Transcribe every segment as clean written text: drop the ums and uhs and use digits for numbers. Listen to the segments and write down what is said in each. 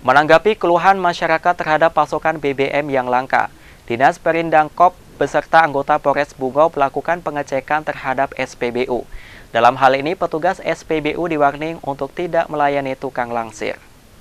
Menanggapi keluhan masyarakat terhadap pasokan BBM yang langka, Dinas Perindangkop beserta anggota Polres Bungo melakukan pengecekan terhadap SPBU. Dalam hal ini, petugas SPBU diwarning untuk tidak melayani tukang langsir.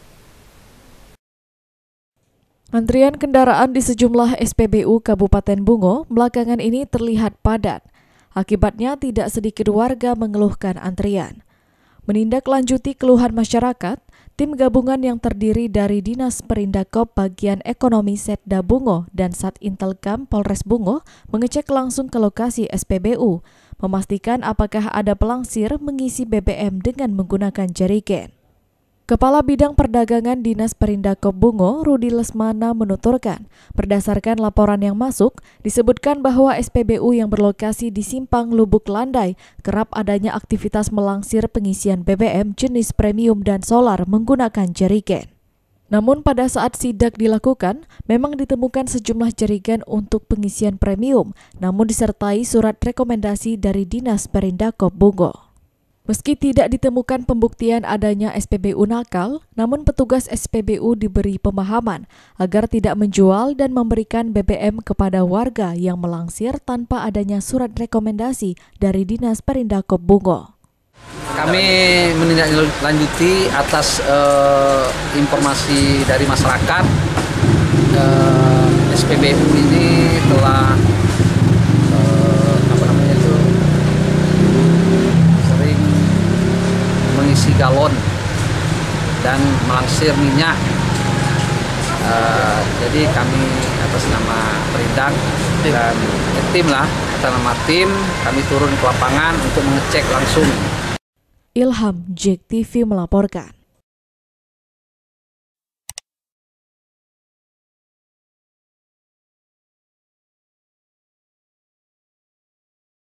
Antrian kendaraan di sejumlah SPBU Kabupaten Bungo belakangan ini terlihat padat. Akibatnya tidak sedikit warga mengeluhkan antrian. Menindaklanjuti keluhan masyarakat, tim gabungan yang terdiri dari Dinas Perindangkop Bagian Ekonomi Setda Bungo dan Satintelkam Polres Bungo mengecek langsung ke lokasi SPBU, memastikan apakah ada pelangsir mengisi BBM dengan menggunakan jerigen. Kepala Bidang Perdagangan Dinas Perindangkop Bungo, Rudi Lesmana menuturkan, berdasarkan laporan yang masuk, disebutkan bahwa SPBU yang berlokasi di Simpang Lubuk Landai kerap adanya aktivitas melangsir pengisian BBM jenis premium dan solar menggunakan jerigen. Namun pada saat sidak dilakukan, memang ditemukan sejumlah jerigen untuk pengisian premium, namun disertai surat rekomendasi dari Dinas Perindangkop Bungo. Meski tidak ditemukan pembuktian adanya SPBU nakal, namun petugas SPBU diberi pemahaman agar tidak menjual dan memberikan BBM kepada warga yang melangsir tanpa adanya surat rekomendasi dari Dinas Perindangkop Bungo. Kami menindaklanjuti atas informasi dari masyarakat. SPBU ini telah mengisi galon dan melangsir minyak. Jadi kami atas nama Perindang dan tim atas nama tim kami turun ke lapangan untuk mengecek langsung. Ilham, JEK TV melaporkan.